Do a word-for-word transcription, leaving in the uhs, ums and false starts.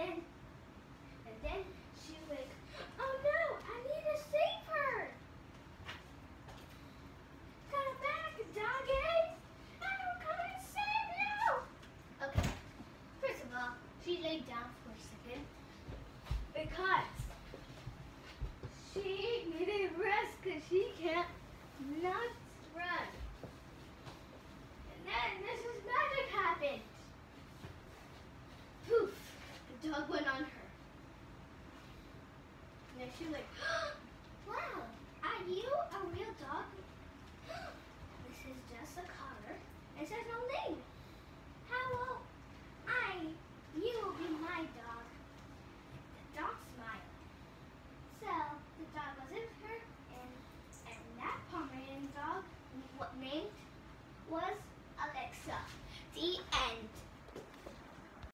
then, and then she was like, oh no, I need to save her. Come back, doggies. I'm coming to save you. Okay, first of all, she laid down for a second because she needed rest because she can't not run. And then Missus Magic happened. Poof, the dog went on her. And then she was like, wow, are you a real dog? This is just a car.